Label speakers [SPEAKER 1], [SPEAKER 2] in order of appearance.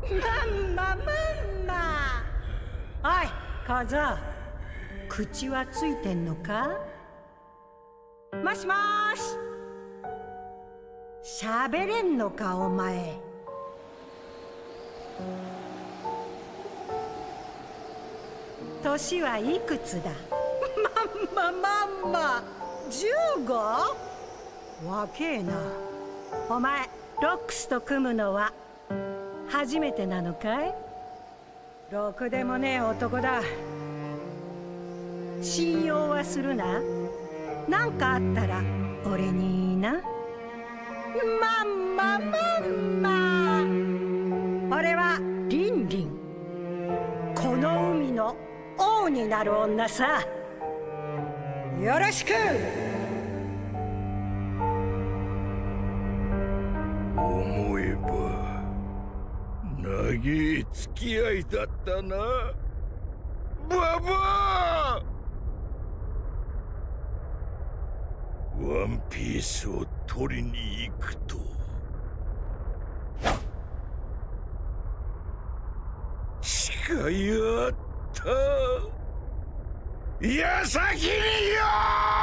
[SPEAKER 1] まおい小僧、口はついてんのか？もしもーし、喋れんのかお前。年はいくつだ？15？ 若えな。お前ロックスと組むのは初めてなのかい？ろくでもねえ男だ。信用はするな。なんかあったら俺に言いな。俺はリンリン、この海の王になる女さ。よろしく。
[SPEAKER 2] 思えば長え付き合いだったな、ババア。ワンピースを取りに行くと誓い合った。矢先によー。